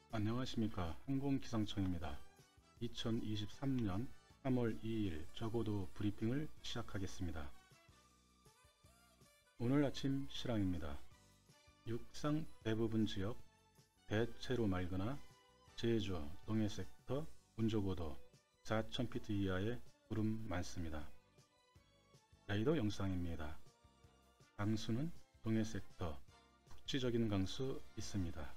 안녕하십니까. 항공기상청입니다. 2023년 3월 2일 저고도 브리핑을 시작하겠습니다. 오늘 아침 실황입니다. 육상 대부분 지역 대체로 맑으나 제주 동해 섹터 운조고도 4,000피트 이하의 구름 많습니다. 레이더 영상입니다. 강수는 동해 섹터 국지적인 강수 있습니다.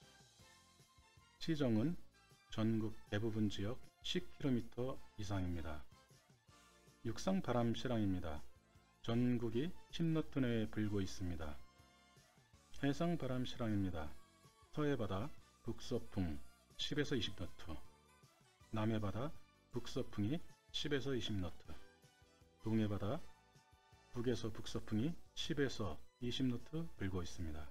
시정은 전국 대부분 지역 10km 이상입니다. 육상 바람 실황입니다. 전국이 10너트 내에 불고 있습니다. 해상 바람 실황입니다. 서해바다 북서풍 10에서 20너트, 남해바다 북서풍이 10에서 20너트, 동해바다 북에서 북서풍이 10에서 20너트 불고 있습니다.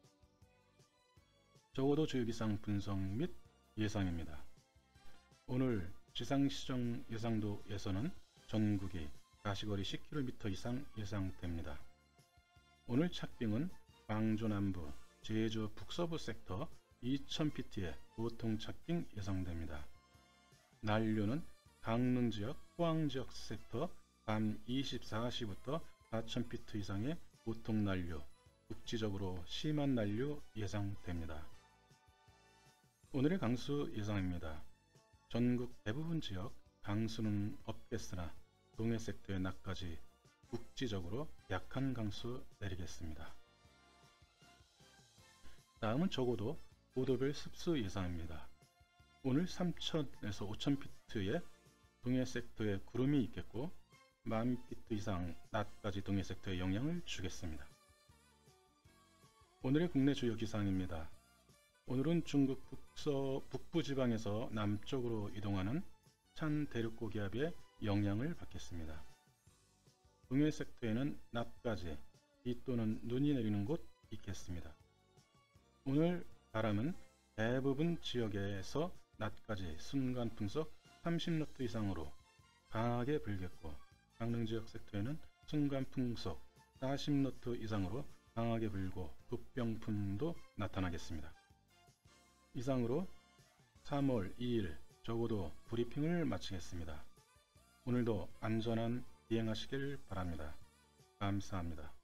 저고도 주요기상 분석 및 예상입니다. 오늘 지상시정 예상도에서는 전국이 가시거리 10km 이상 예상됩니다. 오늘 착빙은 광주 남부, 제주 북서부 섹터 2000피트의 보통 착빙 예상됩니다. 난류는 강릉 지역, 포항 지역 섹터 밤 24시부터 4000피트 이상의 보통 난류, 국지적으로 심한 난류 예상됩니다. 오늘의 강수 예상입니다. 전국 대부분 지역 강수는 없겠으나 동해 섹터의 낮까지 국지적으로 약한 강수 내리겠습니다. 다음은 저고도 고도별 습수 예상입니다. 오늘 3000에서 5000피트의 동해 섹터에 구름이 있겠고 10,000피트 이상 낮까지 동해 섹터에 영향을 주겠습니다. 오늘의 국내 주요 기상입니다. 오늘은 중국 북부지방에서 남쪽으로 이동하는 찬 대륙고기압의 영향을 받겠습니다. 동해 섹터에는 낮까지 비 또는 눈이 내리는 곳 있겠습니다. 오늘 바람은 대부분 지역에서 낮까지 순간 풍속 30너트 이상으로 강하게 불겠고 강릉 지역 섹터에는 순간 풍속 40너트 이상으로 강하게 불고 북병풍도 나타나겠습니다. 이상으로 3월 2일 저고도 브리핑을 마치겠습니다. 오늘도 안전한 비행하시길 바랍니다. 감사합니다.